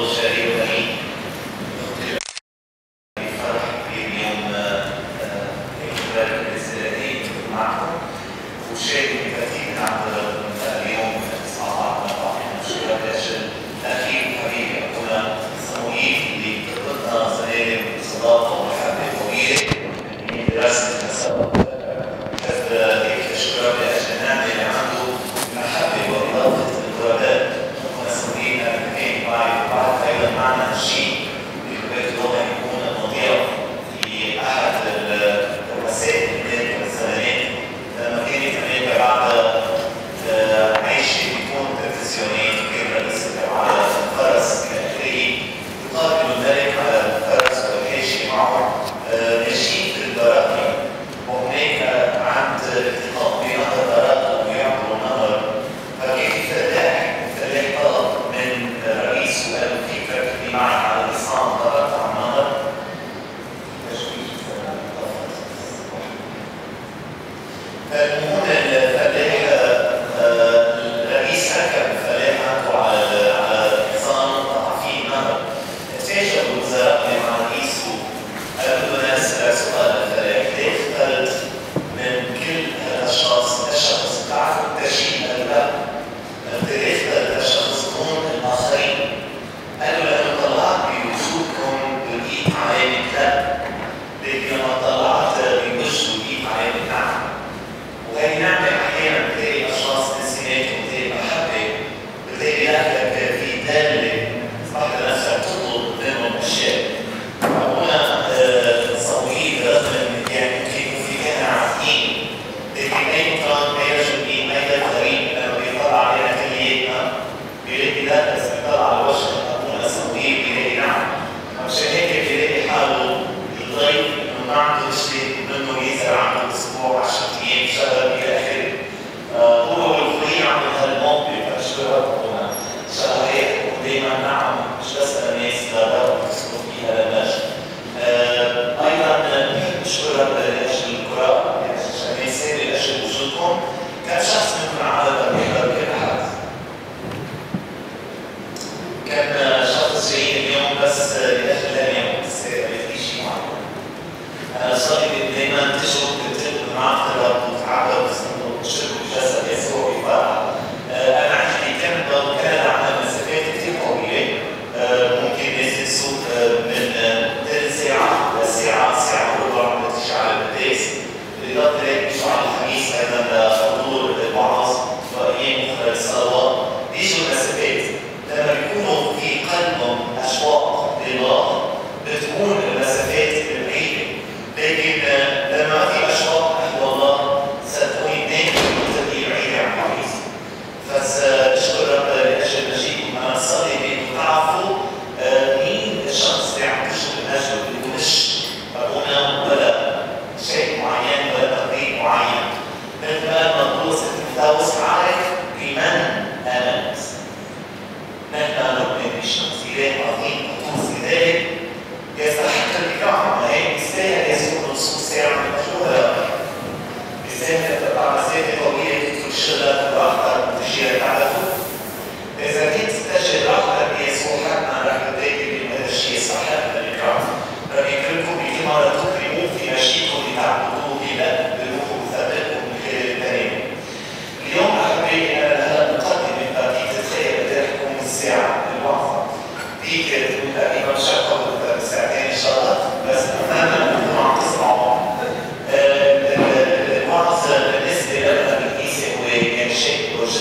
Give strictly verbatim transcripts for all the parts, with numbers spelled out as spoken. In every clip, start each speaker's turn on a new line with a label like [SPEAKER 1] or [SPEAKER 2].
[SPEAKER 1] شهري وغني. فرح كبير اليوم إخبار الاستعدادي معكم وشارك كثير عبر اليوم تسعة عشر مشكلة الأجل أخي وحبيبي أخونا صموئيل اللي ضدنا سلالم صداقة ومحبة طويلة من دراسة المساواة. هيك أشكرك لأجل النعمة اللي عنده المحبة وإضافة الغرباء. مسؤولين الاثنين معي وبعد أيضا معنا شيء بكلية اللغة يكون مضيع في أحد الوسائل من الزمانات لما كانت أمريكا بعد عيشة بدون تلفزيونات كان رئيس على الفرس إلى آخره يقابل الملك على الفرس والحاشي معه ماشيين في البراكين وهناك عند التقاء بين البراكين ويعبر النهر فكان في فلاح فلاح طلب من الرئيس وقال له كيف تركبي معي على الحصان ضربت على النهر المهم الفلاح الرئيس ركب الفلاح عنده على على الحصان وقطع فيه النهر. اتفاجئ الوزراء اللي مع الرئيس وقالوا له نسأل سؤال الفلاح ليه اخترت من كل الاشخاص الشخص بتعرفوا التشييد الباب ليه اخترت الشخص دون الاخرين؟ قالوا لانه طلعت بوجودكم لقيت علامه لا لكن لما طلعت بوجهه لقيت علامه نعم. وهي نعمة أحياناً بتلاقي أشخاص انسانات وبتلاقي محبة بتلاقي أهلك في دالة صح لنفسك تطلب منهم أشياء. هنا صويب رغم إن يعني كانوا في كان عارفين لكن أي كان أي رجل مين أي غريب لما بيطلع علينا كلياتنا بيلاقي لا بس بيطلع على وجه أبونا صويب بيلاقي نعم. عشان هيك بيلاقي حاله الضيف إنه ما عنده شيء منه يزرع عنده أسبوع عشرة أيام شهر إلى آخره. هو والخليل عمل هالموقف أشكرها ربنا شهرية ودايما نعم مش بس الناس لا تسكت فيها للمجد. أيضا بحب أشكرها لأجل القراءة لأجل الناس لأجل وجودكم. كان شخص منكم عادة بيحضر كل أحد. كان شخص جاي اليوم بس لأجل لا يوم بس في شيء معين. أنا صاحبي دايما تجرب تجرب معقدة وتعبر وتشرب الجسد يسوع يفرح. أنا عندي كندا وكندا عندها مسافات كثير طويلة ممكن ناس تسوق من ثلاث ساعات لساعة ساعة وربع عم تمشي على القداس. بالإضافة إلى مشروع الخميس أيضا لحضور الوعظ وأيام أخرى للصلوات بيجوا المسافات. لما بيكونوا في قلبهم أشواق لله بتكون المسافات بعيدة. لكن لما في أشواق نحو الله صدقوني دائما بتبقي بعيدة عن العريس. فأشكر رب لأجل مجيئكم. أنا أصلي بأنكم تعرفوا مين الشخص اللي عم يشتغل الأجر اللي مش أبونا ولا شيء معين ولا تقديم معين. مثل ما مطلوس التفاوس عارف بمن آمنت. نحن نؤمن بشخص إله عظيم قدوس لذلك يستحق الإكرام. وهي يستاهل يسوع نصوص ساعة من الشهرة. يستاهل تبقى مسافة طويلة تدخل الشغل وأخطر وتشير تعرفه. إذا كنت تستشهد أكثر بيسوع حتما رح تتأكد إن هذا الشيء يستحق الإكرام. رح يكرمكم بكل مرة تكرموه في مشيئته لتعبدوه بلا بروحه وثبتكم من خلال الترنيم. اليوم أحبائي أنا لها مقدمة بقيت أتخيل أدرككم الساعة الوعظة. دي كانت تقريبا شقة ساعتين إن شاء الله بس أتمنى أنكم عم تسمعوا. الوعظ بالنسبة لنا بالكنيسة هو كان شيء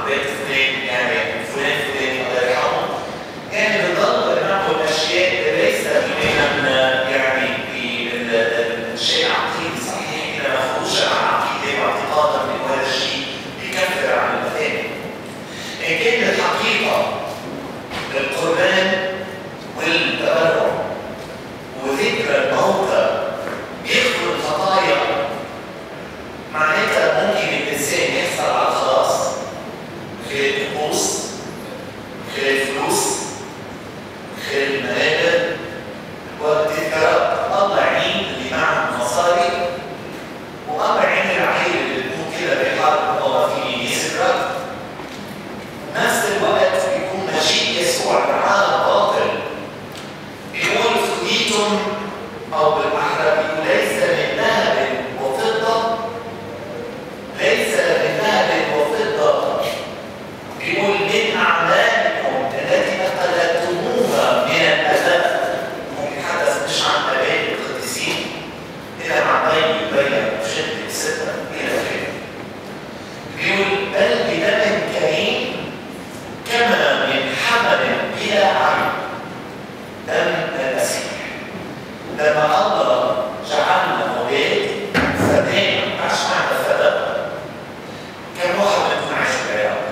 [SPEAKER 1] بيت فلان يعني فلان فلان الله يرحمه، يعني بنضل نعمل اشياء ليس بمعنى يعني بالشيء العقيدي صحيح كده مخروجه عن عقيده واعتقادا من هذا الشيء يكفر عن الثاني. ان كانت الحقيقه القربان والتبرع وذكر الموتى بيغفر الخطايا، معناتها ممكن الانسان يحصل على الخلاص خلال النفوس، خلال الفلوس، خلال المنابر والتذكارات. الله يعين اللي معهم مصاري، والله يعين العائله اللي بتكون كده بحال الله في يسرك. نفس الوقت بيكون مجيء يسوع بالعالم باطل، بيقول فديتم او بالاحرى بيقول ليس من ذهب وفضه، ليس من ذهب وفضه، بيقول من اعمالكم التي اخذتموها من الاباء. ممكن حدث مش عن اباء القديسين، الى عمين يبين بشده سته الى اخره. بيقول بل بدم كريم كما من حمل بلا عين، دم المسيح. لما الله جعلنا اولاد فدانا، ما معنى فدا؟ كم واحد منكم عايش في العراق؟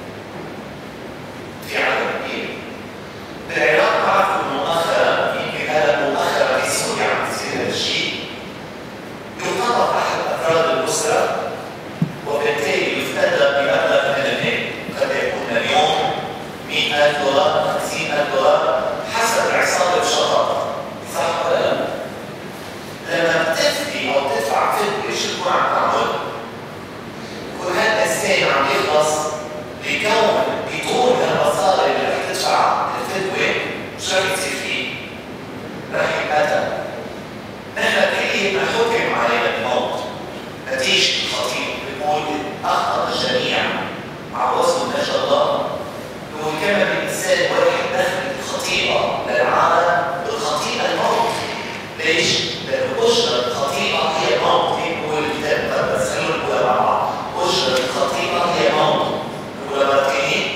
[SPEAKER 1] في عدد كبير. بالعراق بعرفوا مؤخرا، يمكن هذا مؤخرا في سوريا عم يصير هذا الشيء، يرتبط احد افراد الاسره وبالتالي يفتدى بمبلغ من المال، قد يكون اليوم مئة ألف دولار، خمسين ألف دولار، حسب عصابه الشطاره. صح ولا لا؟ لما بتفدي او تدفع فدوه شو بتكون عم تعمل؟ يكون هذا الانسان عم يخلص لكون بدون المصاري اللي رح تدفع الفدوه شو رح يصير فيه؟ رح يتقتل. نحن كليتنا حكم علينا الموت نتيجه الخطيئه، بيقول اخطا الجميع مع وصل ما شاء الله. بيقول كما بالانسان واحد دخلت الخطيئه للعالم، الخطيئه الموت. ليش؟ لأن أجرة الخطيئة هي موت. يقول الكتاب المقدس، خلونا نقولها مع بعض. أجرة الخطيئة هي موت. نقولها مرتين.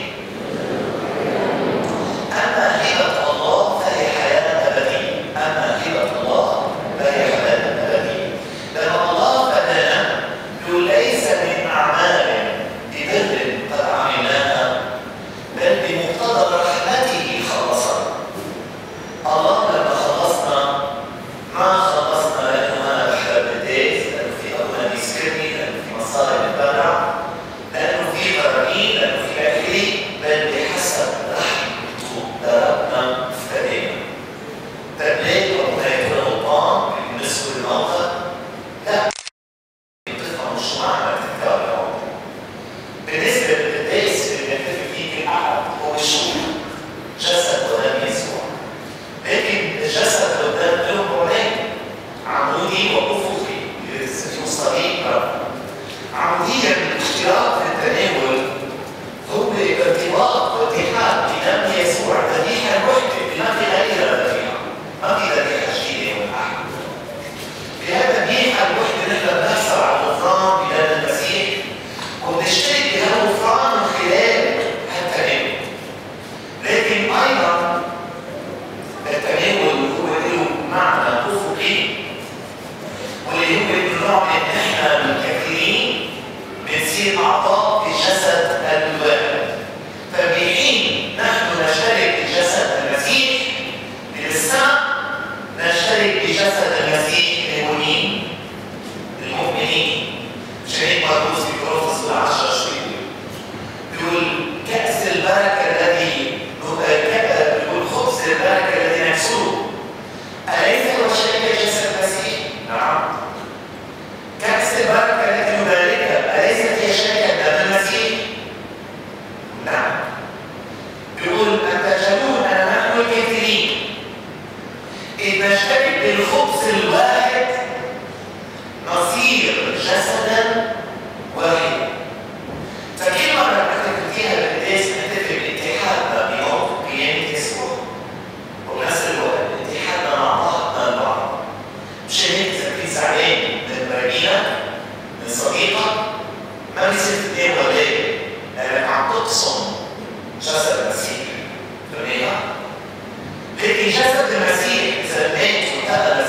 [SPEAKER 1] أما هبة الله فهي حياة أبدية. أما هبة الله فهي حياة أبدية. لما الله فدانا يقول ليس من أعمال ببر قد عملناها، بل بمقتضى رحمته خلصنا. الله لما خلصنا ما خلصنا لأنه أنا بحب الديس، لأنه في أبونا بيسكرني، لأنه في مصاري بتبرع، لأنه في غرامين، لأنه في أكلي، بل بحسب رحمته ضربنا افتدينا. طيب ليه أبونا يكون غلطان بالنسبة للموتى؟ لا، بتفهم مش معنى تذكار الموتى. بالنسبة للقداس اللي بيحتفل فيه كل أحد هو الشوق، جسد ودم يسوع. لكن الجسد قدام له بعدين، عمودي وأفقي، في الصليب. عموديا الاشتراك في التناول هو ارتباط واتحاد بدم يسوع، ذبيحة وحدة، ما في غيرها ذبيحة، ما في ذبيحة جديدة يوم الأحد. بهذا الذبيحة الوحدة نحن بنحصل على الغفران بدم المسيح، وبنشترك بهالغفران من خلال هالتناول. لكن أيضا التناول هو له معنى افقي، واللي هو نوع من احنا من كثيرين بنصير اعضاء في جسد الواحد. فبحين نحن نشترك بجسد المسيح بالسمع، نشترك بجسد المسيح المؤمنين المؤمنين. عشان هيك مرقس بيقول في الصلاه عشرة شوي بيقول كأس البركه الذي بيقول خبز البركه الذي نكسره أليس هو شركة جسد المسيح؟ نعم. كأس البركة التي نباركها أليست هي شركة دم المسيح؟ نعم. بيقول أن تجهلون أن نحن الكثيرين إذ نشترك بالخبز الواحد نصير جسدا واحدا. فكل مرة نحتفل فيها بالقداس نحتفل باتحادنا بموت قيامة يسوع، وبنفس الوقت اتحادنا مع بعضنا البعض. مش هيك إذا كنت زعلان من قريبينك من صديقك ما بيصير تتناول ولا لأنك عم تطلب جسد المسيح. فاهمين؟ لكن جسد المسيح إذا مات وانتقل